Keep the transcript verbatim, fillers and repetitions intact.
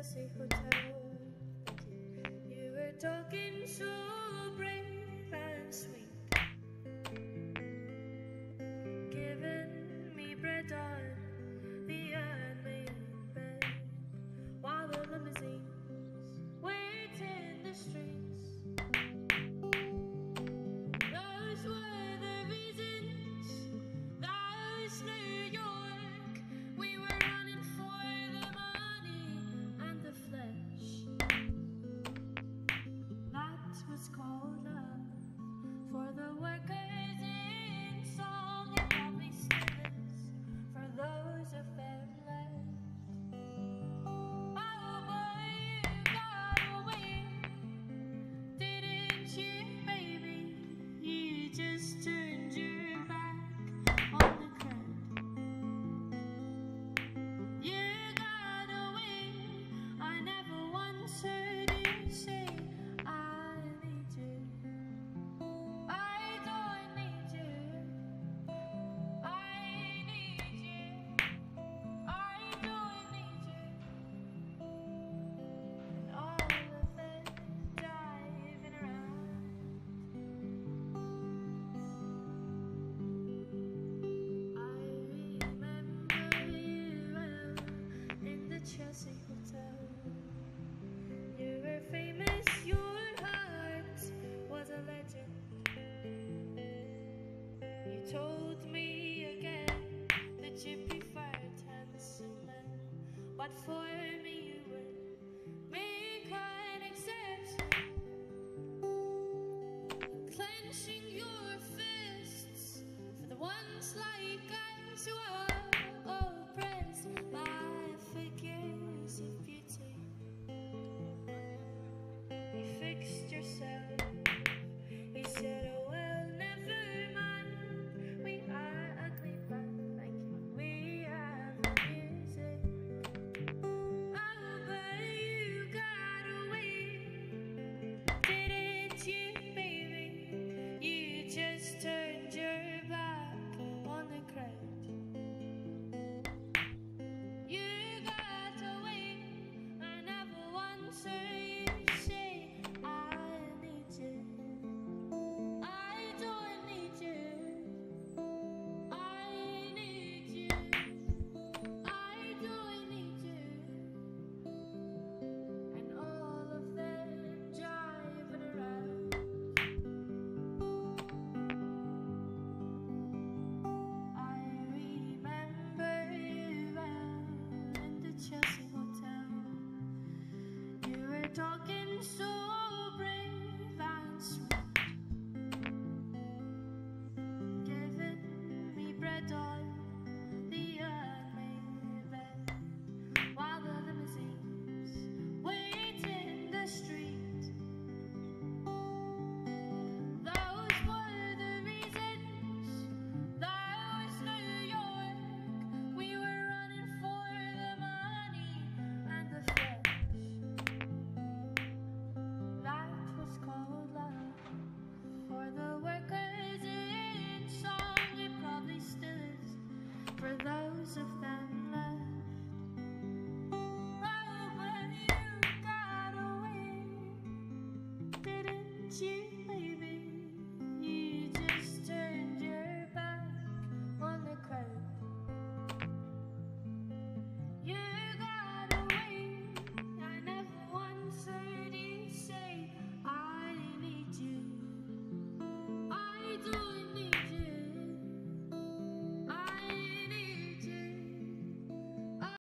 Chelsea hotel. You were talking so brave and sweet, giving me bread on the unmade bed, while the limousines wait in the streets. Those were the reasons, those New York, we were running for the money and the flesh. That was called love for the workers in song and lovely stillness for those of them left. Oh boy, you got away, didn't you, baby? You just turned your back on the crowd. You got away, I never once heard you say I need you. I don't need you. I need you. I don't need you. And all of them driving around. I remember you well in the Chelsea hotel. You were famous, your heart was a legend. You told me again that you preferred handsome men, but for me you would make an exception. Clenching your fists for the ones like us who are oppressed by figures of beauty. You fixed yourself, you said, oh well, never mind. We are ugly, but thank you, we have music. Oh, but you got away, didn't you, baby? You just turned your back on the crowd. You got away, I never once heard you say I need you. I don't need you. I need you. I don't need you. And all of them driving around. I remember you well in the Chelsea hotel. You were talking so